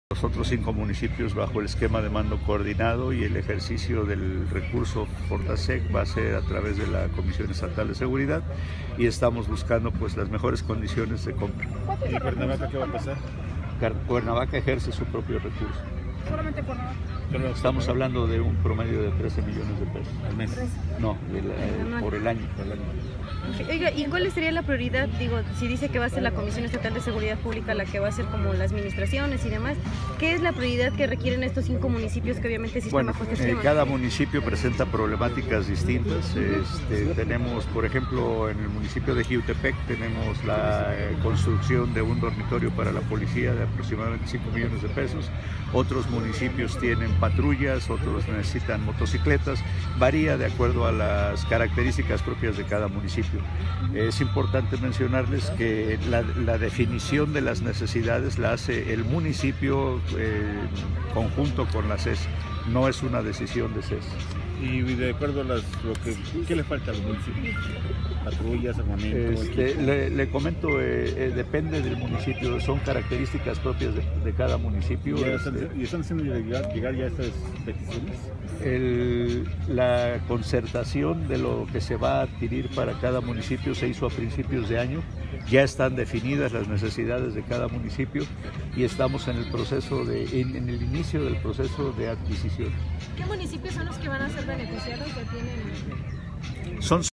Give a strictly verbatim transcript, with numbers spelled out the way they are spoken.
Los otros cinco municipios bajo el esquema de mando coordinado, y el ejercicio del recurso Fortasec va a ser a través de la Comisión Estatal de Seguridad, y estamos buscando pues las mejores condiciones de compra. ¿Y Cuernavaca qué va a pasar? Cuernavaca ejerce su propio recurso. ¿Solamente Cuernavaca? Estamos hablando de un promedio de trece millones de pesos al mes. No, de la, eh, por el año. Por el año. Oiga, ¿y cuál sería la prioridad? Digo, si dice que va a ser la Comisión Estatal de Seguridad Pública la que va a hacer como las administraciones y demás, ¿qué es la prioridad que requieren estos cinco municipios que obviamente sí están Bueno, bajo eh, gestión? cada municipio presenta problemáticas distintas. Este, tenemos, por ejemplo, en el municipio de Jiutepec tenemos la eh, construcción de un dormitorio para la policía de aproximadamente cinco millones de pesos. Otros municipios tienen patrullas, otros necesitan motocicletas. Varía de acuerdo a las características propias de cada municipio. Es importante mencionarles que la, la definición de las necesidades la hace el municipio eh, conjunto con la C E S, no es una decisión de C E S. Y de acuerdo a las, lo que, ¿qué le falta a los municipios? Patrullas, armamento. Este, le, le comento, eh, eh, depende del municipio, son características propias de, de cada municipio. ¿Y este, están, ¿Y están haciendo llegar, llegar ya estas peticiones? El, la concertación de lo que se va a adquirir para cada municipio se hizo a principios de año, ya están definidas las necesidades de cada municipio y estamos en el proceso de, en, en el inicio del proceso de adquisición. ¿Qué municipios son los que van a ser beneficiados? ¿Que tienen... Son